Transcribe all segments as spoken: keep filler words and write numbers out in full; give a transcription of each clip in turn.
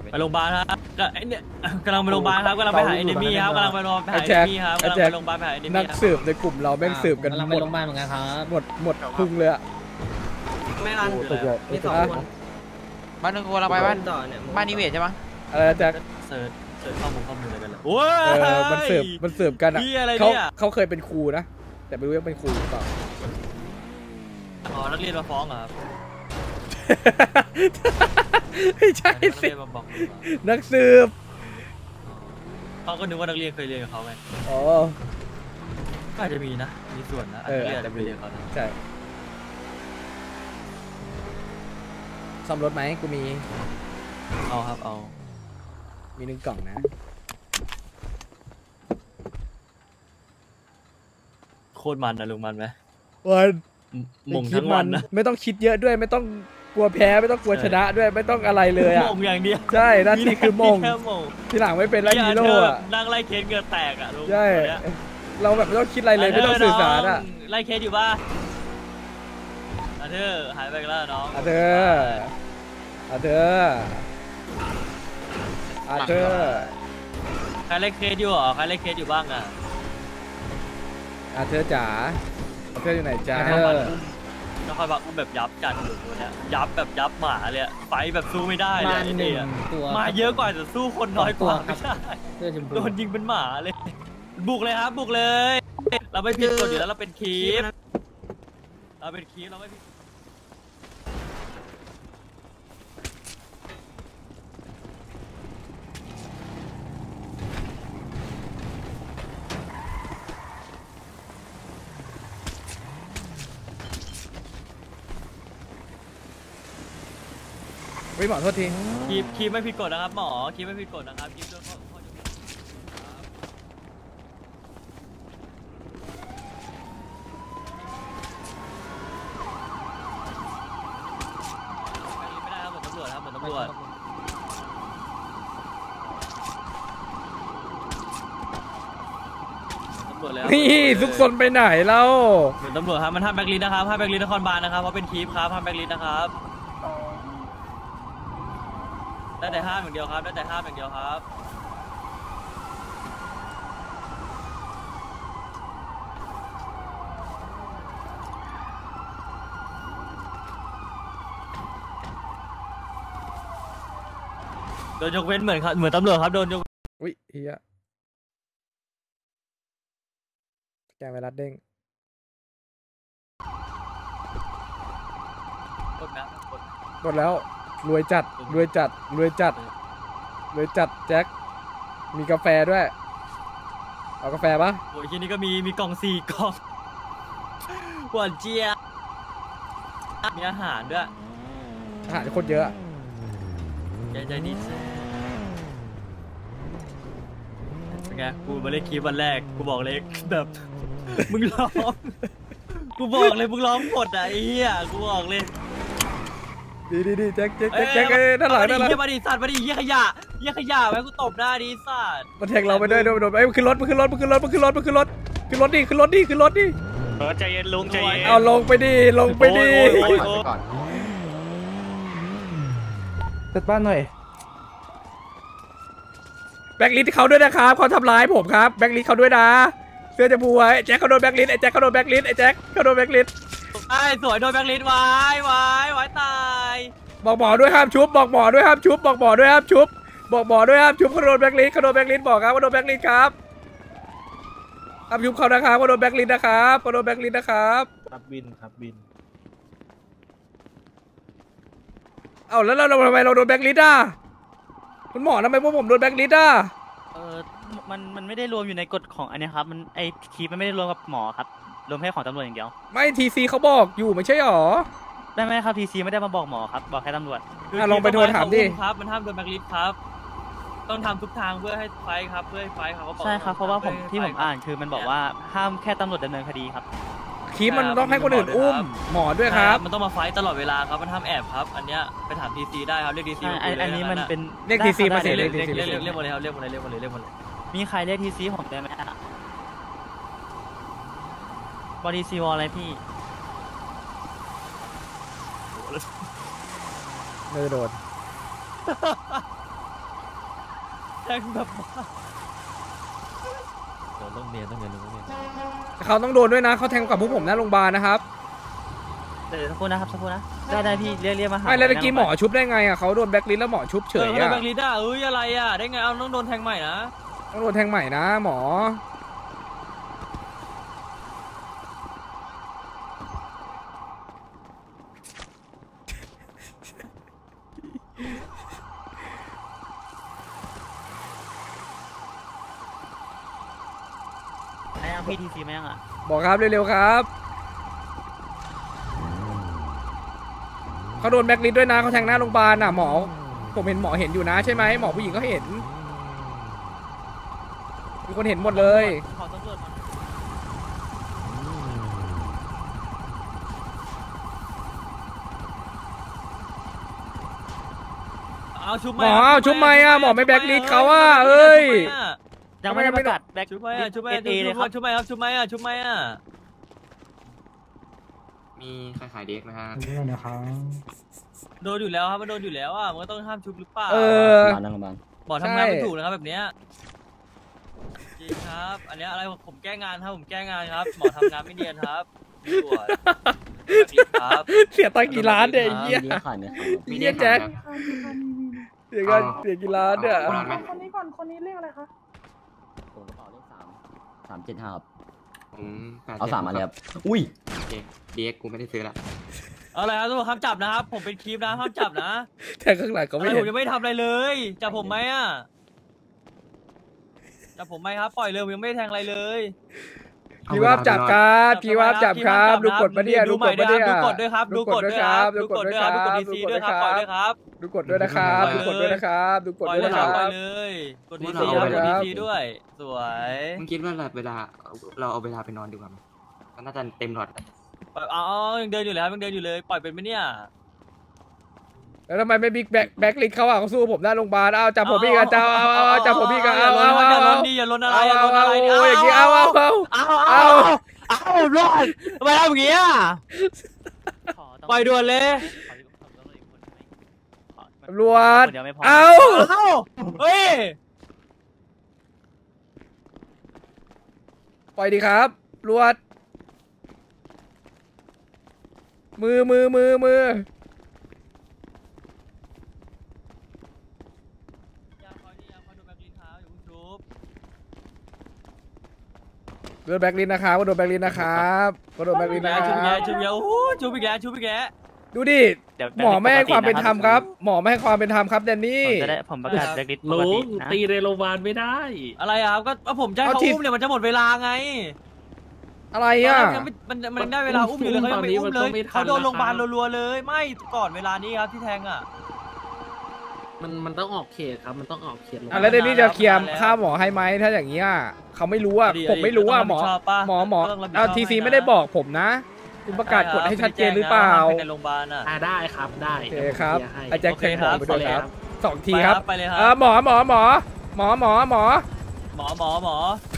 ไปโรงพยาบาลครับก็ไอเนี่ยกำลังไปโรงพยาบาลครับกำลังไปหาเอเนมี่ครับกำลังไปโรงพยาบาลหาเอเนมี่ครับกำลังไปโรงพยาบาลหาเอเนมี่นักสืบในกลุ่มเราแม่งสืบกันหมดโรงพยาบาลเหมือนกันครับหมดหมดพึ่งเลยอะไม่รันมีสองคนบ้านนึงกูเราไปบ้านบ้านนิเวศใช่ปะอะไรแจ็คเสิร์ชเสิร์ชข้อมูลข้อมูลอะไรกันเลยโอ้ยมันสืบมันสืบกันอะเขาเขาเคยเป็นครูนะแต่ไม่รู้ว่าเป็นครูหรือเปล่าอ๋อนักเรียนมาฟ้องเหรอครับไม่ใช่สินักสืบเขาก็นึกว่านักเรียนเคยเรียนกับเขาไงอ๋อก็อาจจะมีนะมีส่วนนะเอออาจจะไปเรียนเขาใช่ซ่อมรถไหมกูมีเอาครับเอามีหนึ่งกล่องนะโคตรมันนะลุงมันไหมวันมงทั้งวันนะไม่ต้องคิดเยอะด้วยไม่ต้องกลัวแพ้ไม่ต้องกลัวชนะด้วยไม่ต้องอะไรเลยอ่ะมงอย่างเดียวใช่หน้าที่คือมงทีหลังไม่เป็นไรฮีโร่อะนั่งไล่เคสเกิดแตกอ่ะลุงใช่เราแบบไม่ต้องคิดอะไรเลยไม่ต้องสื่อสารอ่ะไล่เคสอยู่ป่ะอาเธอหายไปแล้วน้องอาเธออาเธออาเธอใครไล่เคสอยู่หรอใครไล่เคสอยู่บ้างอ่ะอาเธอจ๋าอาเธออยู่ไหนจ๋าแล้วคอยแบบอุ้มแบบยับจัดอยู่ตัวเนี้ยยับแบบยับหมาเลยไฟแบบสู้ไม่ได้เลยไอ้เนี่ยมาเยอะกว่าแต่สู้คนน้อยกว่าไม่ใช่โดนยิงเป็นหมาเลยบุกเลยครับบุกเลยเราไม่ผิดกฎอยู่แล้วเราเป็นคีฟเราเป็นคีฟเราไม่ผิดไม่หมอโทษทีคีบคีบไม่ผิดกฎนะครับหมอคีบไม่ผิดกฎนะครับคีบโดนข้อข้อไม่ได้ครับเหมือนตำรวจครับเหมือนตำรวจนี่ทุกคนไปไหนเล่าเหมือนตำรวจครับมันห้ามแบล็คลิสต์นะครับห้ามแบล็คลิสต์นครบาลนะครับเพราะเป็นคีบครับห้ามแบล็คลิสต์นะครับได้แต่ห้ามอย่างเดียวครับได้แต่ห้ามอย่างเดียวครับโดนยกเว้นเหมือนครับเหมือนตำรวจครับโดนยกอุ้ยเฮียแกไวรัสเด้งกดนะกดกดแล้วรวยจัดรวยจัดรวยจัดรวยจัดแจ็คมีกาแฟด้วยเอากาแฟปะโอ้ยที่นี่ก็มีมีกล่องสี่กล่องหวานเจี๊ยบมีอาหารด้วยอาหารคนเยอะใจใจดีแซ่เป็นไงกูมาเล่นคลิปวันแรกกูบอกเลยแบบมึงร้องกูบอกเลยมึงร้องหมดอ่ะไอ้เหี้ยกูบอกเลยดีดีดีแจ็คแจ็คแจ็คเอ้ยด้านหลังด้านหลังเยี่ยมาดิสัตว์มาดิเยี่ยขยะเยี่ยขยะไว้กูตบหน้าดิสัตว์มันแทงเราไปด้วยโดนโดนไอ้ขึ้นรถมันขึ้นรถมันขึ้นรถมันขึ้นรถมันขึ้นรถขึ้นรถดิขึ้นรถดิขึ้นรถดิเออใจเย็นลุงใจเย็นเอาลงไปดิลงไปดิเซตบ้านหน่อยแบ็คลิสต์เขาด้วยนะครับเขาทำร้ายผมครับแบ็คลิสต์เขาด้วยนะเสื้อจะบวยแจ็คเขาโดนแบ็คลิสต์ไอ้แจ็คเขาโดนแบ็คลิสต์ไอ้แจ็คเขาโดนแบ็คลิสต์ไอ้สวยโดนแบ็คลิสต์ไว้ไว้ไว้ตายบอกหมอด้วยห้ามชุบบอกหมอด้วยห้ามชุบบอกหมอด้วยห้ามชุบบอกหมอด้วยห้ามชุบเขาโดนแบ็คลิสต์เขาโดนแบ็คลิสต์บอกครับเขาโดนแบ็คลิสต์ครับห้ามชุบเขานะครับเขาโดนแบ็คลิสต์นะครับเขาโดนแบ็คลิสต์นะครับครับบินครับบินเอาแล้วเราทำไมเราโดนแบ็คลิสต์อ่ะคุณหมอทำไมพวกผมโดนแบ็คลิสต์อ่ะเออมันมันไม่ได้รวมอยู่ในกฎของอันนี้ครับมันไอคีมันไม่ได้รวมกับหมอครับรวมแค่ของตำรวจอย่างเดียวไม่ทีซีเขาบอกอยู่ไม่ใช่หรอได้ไหมครับทีซีไม่ได้มาบอกหมอครับบอกแค่ตำรวจลองไปโทรถามดิครับมันห้ามโดนแบ็คลิสต์ครับต้องทำทุกทางเพื่อให้ไฟครับเพื่อให้ไฟเขาบอกใช่ครับเพราะว่าผมที่ผมอ่านคือมันบอกว่าห้ามแค่ตำรวจดำเนินคดีครับคีมันต้องให้คนอื่นอุ้มหมอด้วยครับมันต้องมาไฟตลอดเวลาครับมันห้ามแอบครับอันเนี้ยไปถามทีซีได้ครับเรียกทีซีอันนี้มันเป็นเรียกทีซีมาเสียเรียกเรียกเรียกเรียกหมดเลยครับเรียกหมดเลยเรียกหมดเลยเรียกหมดเลยมีใครเรียกทีซีผมได้ไหมบอดี้ซีวอลอะไรพี่ไม่โดนงแบบต้องเรียนต้องเรียนต้องเรียนเขาต้องโดนด้วยนะเขาแทงกับพวกผมหน้าโรงพยาบาลนะครับเดี๋ยวสักครู่นะครับสักครู่นะได้ได้พี่เรียกเรียกมาหาไม่แล้วเมื่อกี้หมอชุบได้ไงอ่ะเขาโดนแบล็คลิสต์แล้วหมอชุบเฉเฉยยอ่ะแบงค์ลิสต์อ่ะเอ้ยอะไรอ่ะได้ไงเอาต้องโดนแทงใหม่นะต้องโดนแทงใหม่นะหมอไหนเอาพี่ทีซีมายังอ่ะบอกครับเร็วๆครับเขาโดนแบล็คลิสต์ด้วยนะเขาแทงหน้าโรงพยาบาลน่ะหมอผมเห็นหมอเห็นอยู่นะใช่ไหมหมอผู้หญิงก็เห็นมีคนเห็นหมดเลยขอตำรวจมาเอาชุบหมอเอาชุบไหมอ่ะหมอไม่แบล็คลิสต์เขาอ่ะเอ้ยยังไม่ได้ประกาศแบ็คชุบไหมอ่ะชุบไหมเอเอเลยครับชุบไหมครับชุบไหมอ่ะชุบไหมอ่ะมีใครขายเด็กไหมฮะโดนอยู่แล้วครับมันโดนอยู่แล้วอ่ะมันก็ต้องห้ามชุบหรือเปล่าเออหมอทำงานไม่ถูกนะครับแบบเนี้ยจริงครับ อันเนี้ยอะไรผมแก้งานครับผมแก้งานครับหมอทำงานไม่เนียนครับตำรวจครับเสียตังค์กี่ล้านเนี่ยไอ้เหี้ยมีเหี้เด็ยกแจ็คครับเสียกันเสียกี่ล้านเนี่ยเอาเอาคนนี้ก่อน คนนี้เรียกอะไรคะผมกระเป๋าเลขสามสามเจ็ดห้าครับผมแปดเอาจ็ดสามมาเลยครับอุ้ยโอเคเด็กกูไม่ได้ซื้อละเอาอะไรครับตำรวจห้ามจับนะครับผมเป็นคลิปนะห้ามจับนะแทงข้างหลังเขาอะไรไม่ผเห็มนยังไม่ทำอะไรเลยจับผมไหมอ่ะจับผมไหมครับปล่อยเลยผมยังไม่ได้แทงอะไรเลยพี่ว่าจับครับพี่ว่าจับครับดูกดมาเนี่ยดูดูกใหม่ดด้วมาย เนี่ยดูกดด้วยครับ ดูกดด้วยครับดูดูกกดดด้ด้ววย ยคครัรับบดูกดดีซีด้วยครับปล่อยด้วยครับดูกดด้วยนะครับดูกดด้วยนะครับดูกดปล่อยด้วยเลยนะคครับรับปล่อยเลยกดดีซีครับกดดีซีด้วย สวยมึงคิดว่าเวลาเราเอาเวลาไปนอนดีกว่าไหมมันน่าจะเต็มหลอดปล่อยอ๋อยังเดินอยู่เลยครับยังเดินอยู่เลยปล่อยเป็นไหมเนี่ยแล้วทำไมไม่บิ๊กแบ็คแบ็คลิสเขาอ่ะเขาสู้ผมหน้าโรงพยาบาลเอาจับผมพี่กันจับเอาเอาจับผมพี่กันเอาเอาเอาอย่าล้เอานดิอย่าล้นอะไรเอาอย่าล้นเอาอะไรโอ้ยอย่างงี้เอาเอาเอาเอาเอาเอาเอารอดทำไมทำอย่างงี้อ่ะ ปล่อยด่วนเลยตำรวจเดี๋ยวไม่พอเอาเอาเฮ้ยปล่อยดีครับตำรวจมือมือมือมือโดนแบ็คลิสต์นะครับก็โดนแบ็คลิสต์นะครับก็โดนแบ็คลิสต์แกนะคชุบแกรับชุบแกโอ้โหชุบอีกแล้วชุบอีกแล้วดูดิ หมอไม่ให้ความเป็นธรรมครับ หมอไม่ให้ความเป็นธรรมครับแดนนี่ผมจะได้ผมประกาศแบ็คลิสต์ปกลุติงนะตีในโรงพยาบาลไม่ได้อะไรอ่ะครับก็ก็ผมจะให้เอาเขาที่อุ้มเนี่ยมันจะหมดเวลาไงอะไรอ่ะตนแรกยังไม่มันมันได้เวลาอุ้มอยู่เลยเขายังไม่อุ้มเลยเขาโดนโรงพยาบาลรัวๆเลย ไม่ก่อนเวลานี้ครับที่แทงอ่ะมันมันต้องออกเขตครับมันต้องออกเขตโรงพยาอ่ะบาลแล้วเดนนี่จะเคลียร์ค่าหมอให้ไหมถ้าอย่างเงี้ยเขาไม่รู้อ่ะดีผมไม่รู้อ่ะหมอต้องรับผิดชอบปะหมอหมอต้องรับผิดชอบเอาทีซีให้นะไม่ได้บอกผมนะ คุณประกาศกฎให้ชัดเจนหรือเปล่าไม่ได้แจ้งนะว่ห้มไปในโรงพยาบาลอ่ะอ่าได้ครับได้โอเคครับเดี๋ยวผมอาแจ็คโอแทเคงหมอครับไปด้วยครับสองทีไปคครัรับบไปเลยคเอรัอบ หมอหมอหมอหมอหมอหมอหมอหมอหมอ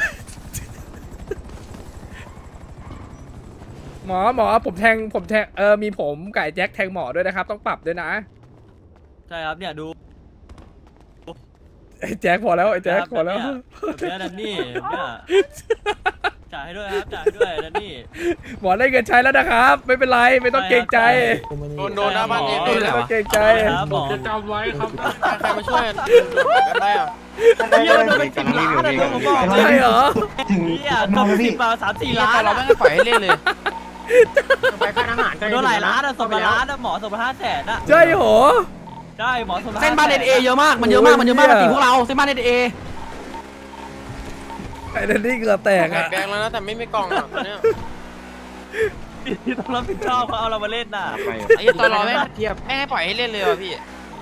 หมอหมอผมแทงผมแทงเออมีผมกับไอ้แจ็คแทงหมอด้วยนะครับ ต้องปรับด้วยนะใช่ครับเนี่ยดูไอ้แจ็คพอแล้วไอ้แจ็คพอแล้วแบบเนี้ยดันนี่เนี่ยจ่ายให้ด้วยครับจ่ายให้ด้วยดันนี่หมอได้เงินใช้แล้วนะครับ ไม่เป็นไรไม่ต้องเกรงใจโดนโดนหน้าบ้านเอไม่เลยต้องเกรงใจครับหมอจะจำไว้ครับใครมาช่วยกันได้อะเยอะโดนเป็นสิบล้านอะผมบอกเลยใช่เหรอเนี่ยเกือบสิบมาสามสี่ล้านเราอะไม่ได้ปล่อยให้เล่นเลยไปค่าอาหารโดนหลายล้านอะสองล้านอะหมอสองพันห้าแสนอะใช่เหรอใช่หมอสองพันเส้นบ้านเอเอเยอะมากมันเยอะมากมันเยอะมากตีพวกเราเส้นบ้านเอเอไอ้แดนนี่เกือบแตกแบอ่ะกแดงแล้วนะแต่ไม่มีกล่องอ่ะเนี่ยที่ต้องรับผิดชอบเขาเอาเรามาเล่นน่ะไอ้ตอนรอแม่เทียบแม่ให้ปล่อยให้เล่นเลยว่ะพี่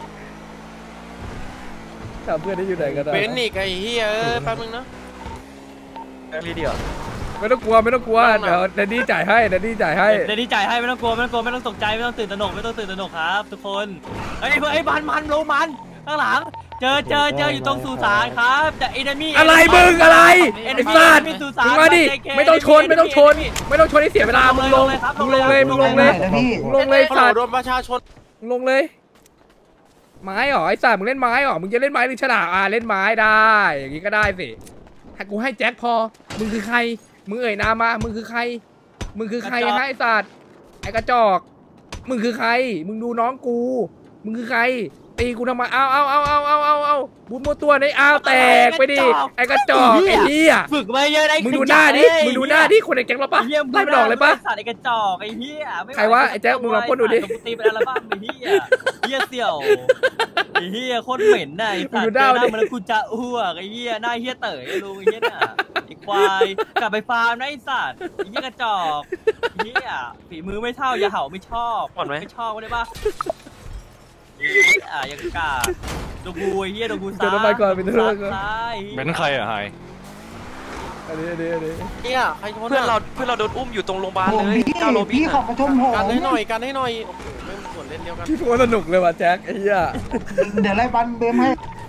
ถามเพื่อนที่อยู่ไหนกันนะเบนอีกไอ้เฮียเออแป๊บนึงนะรีเดียวไม่ต้องกลัวไม่ต้องกลัวเดี๋ยวแดนนี่จ่ายให้แดนนี่จ่ายให้เดี๋ยวนี้จ่ายให้ไม่ต้องกลัวไม่ต้องกลัวไม่ต้องตกใจไม่ต้องตื่นตระหนกไม่ต้องตื่นตระหนกครับ ทุกคนไอ้เพื่อนไอ้มันมันลงมันข้างหลังเจอเจอเจออยู่ตรงสุสานครับแต่เอเดมี่อะไรมึงอะไรเอไอ้เดมี่สัตว์มีสุสานมึงมาดิไม่ต้องชนไม่ต้องชน ไม่ต้องชนให้เสียเวลามึงลงมึงลงเลยมึงลงเลยมึงลงเลยฮัลโหลสัตว์โดนประชาชนมึงลงเลยไม้เหรอไอ้สัตว์มึงเล่นไม้เหรอมึงจะเล่นไม้หรือฉลามอ่าเล่นไม้ได้อย่างงี้ก็ได้สิให้กูให้แจ็คพอมึงคือใครมึงเอ่ยนามมามึงคือใครมึงคือใครให้ไอ้สัตว์ไอ้กระจอกมึงคือใครมึงดูน้องกูมึงคือใครตีกูทำไมเอาเอาเอาเอาเอาเอาเอาบุญโมตัวในอ้าวแตกไปดิไอ้กระจอกไอ้เหี้ยฝึกมาเยอะได้มึงดูหน้าดิมึงดูหน้าดิคนในแก๊งเราปะไล่มันออกเลยปะสัตว์ไอ้กระจอกไอ้เหี้ยไม่ไหใครวะไอ้แจ๊คมึงลองพ่นดูดิกูตีเป็นอัลบั้มไอ้เหี้ยเหี้ยเสี่ยวไอ้เหี้ยโคตรเหม็นน่ะไอ้สัตว์เจอหน้ามันแล้วกูจะอ้วกไอ้เหี้ยหน้าเหี้ยเต๋ยไอ้ลุงไอ้เหี้ยน่ะไอ้ควายกลับไปฟาร์มนะไอ้สัตว์ไอ้เหี้ยกระจอกไอ้เหี้ยฝีมือไม่เท่าอย่าเห่าไม่ชอบไม่ชอบก็ได้ปะอ่ะยังกาดกูไอ้เหี้ยดกูซ้ายเดี๋ยวน้ำมันก่อนเป็นเรื่องก่อนซ้ายเป็นใครอะไฮอันนี้อันนี้อันนี้เนี่ยใครชนเพื่อนเราเพื่อนเราโดนอุ้มอยู่ตรงโรงพยาบาลเลยเก้าโลบิพี่ขอมาชมผมกันให้หน่อยกันให้หน่อยโอ้โหไม่ส่วนเล่นเดียวกันพี่โคตรสนุกเลยว่ะแจ็คไอ้เหี้ยเดี๋ยวไล่บันเบมให้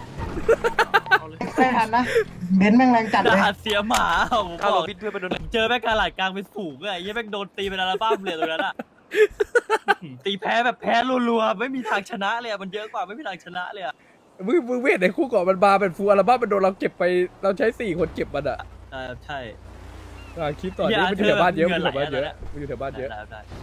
ไม่ทันนะเบนแม่งแรงจัดเลยด่าเสียหมาผมเก้าบโลอกบิเพื่อนไปโดนเจอแม่งกาหลาดกลางเป็นฝูงอะไอ้เหี้ยแม่งโดนตีเป็นอัลบั้มเลยตรงนั้นอะตีแพ้แบบแพ้รัวๆไม่มีทางชนะเลยอะมันเยอะกว่าไม่มีทางชนะเลยอะมึงมึงเวทในคู่ก่อนมันบาเป็นฟูลอัลบั้มมันโดนเราเก็บไปเราใช้สี่คนเก็บมันอะใช่ใช่อ่ะคลิปต่อนี้มันอยู่แถวบ้านเยอะมันอยู่แถวบ้านเยอะมันอยู่แถวบ้านเยอะได้ได้